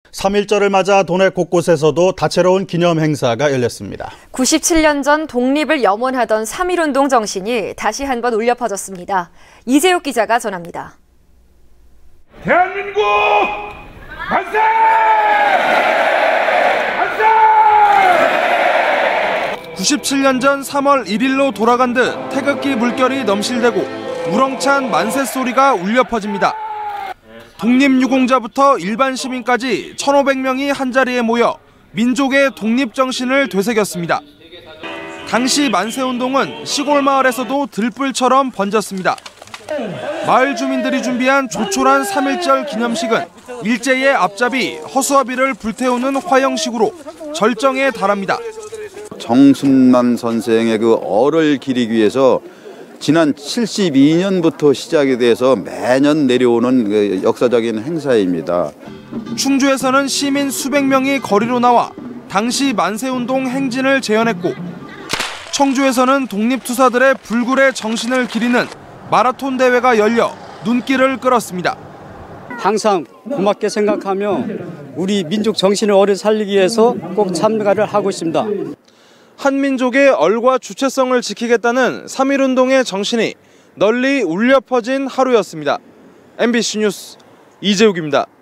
3.1절을 맞아 도내 곳곳에서도 다채로운 기념 행사가 열렸습니다. 97년 전 독립을 염원하던 3.1운동 정신이 다시 한번 울려 퍼졌습니다. 이재욱 기자가 전합니다. 대한민국 만세! 만세! 97년 전 3월 1일로 돌아간 듯 태극기 물결이 넘실대고 우렁찬 만세 소리가 울려 퍼집니다. 독립유공자부터 일반 시민까지 1,500명이 한자리에 모여 민족의 독립정신을 되새겼습니다. 당시 만세운동은 시골 마을에서도 들불처럼 번졌습니다. 마을 주민들이 준비한 조촐한 3.1절 기념식은 일제의 앞잡이 허수아비를 불태우는 화형식으로 절정에 달합니다. 정순만 선생의 그 얼을 기리기 위해서 지난 72년부터 시작이 돼서 매년 내려오는 그 역사적인 행사입니다. 충주에서는 시민 수백 명이 거리로 나와 당시 만세운동 행진을 재현했고, 청주에서는 독립투사들의 불굴의 정신을 기리는 마라톤 대회가 열려 눈길을 끌었습니다. 항상 고맙게 생각하며 우리 민족 정신을 오래 살리기 위해서 꼭 참가를 하고 있습니다. 한민족의 얼과 주체성을 지키겠다는 3.1운동의 정신이 널리 울려 퍼진 하루였습니다. MBC 뉴스 이재욱입니다.